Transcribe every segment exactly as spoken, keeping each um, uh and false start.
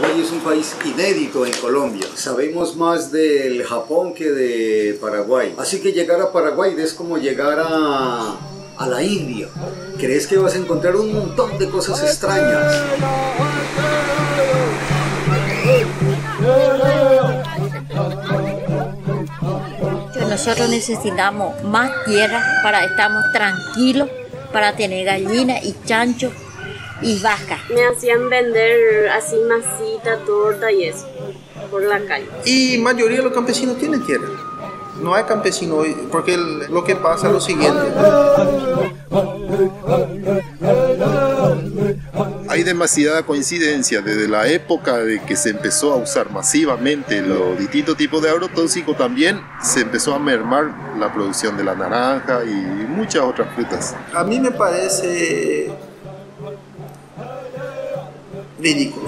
Paraguay es un país inédito en Colombia. Sabemos más del Japón que de Paraguay. Así que llegar a Paraguay es como llegar a, a la India. ¿Crees que vas a encontrar un montón de cosas extrañas? Nosotros necesitamos más tierra para estar tranquilos, para tener gallinas y chanchos y vacas. Me hacían vender así masita, torta y eso, por la calle. Y mayoría de los campesinos tienen tierra. No hay campesinos hoy, porque el, lo que pasa es lo siguiente. Hay demasiada coincidencia desde la época de que se empezó a usar masivamente los distintos tipos de agrotóxicos, también se empezó a mermar la producción de la naranja y muchas otras frutas. A mí me parece ridículo.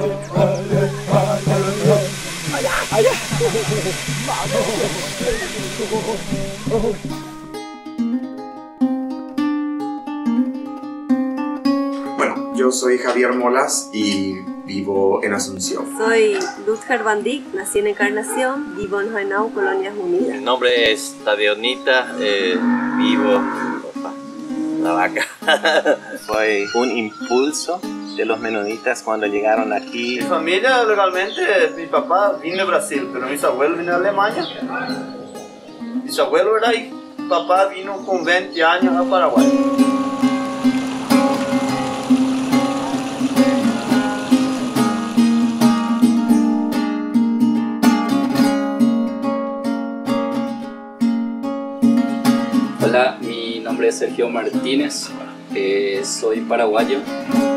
Bueno, yo soy Javier Molas y vivo en Asunción. Soy Luz Gervandic, nací en Encarnación, vivo en Huaynao, Colonias Unidas. Mi nombre es Tadeonita, eh, vivo... Opa, la vaca. Fue un impulso de los menonitas cuando llegaron aquí. Mi familia legalmente, mi papá vino de Brasil, pero mis abuelos vinieron de Alemania. Mis abuelos, ¿verdad? Y mi papá vino con veinte años a Paraguay. Hola, mi nombre es Sergio Martínez, eh, soy paraguayo.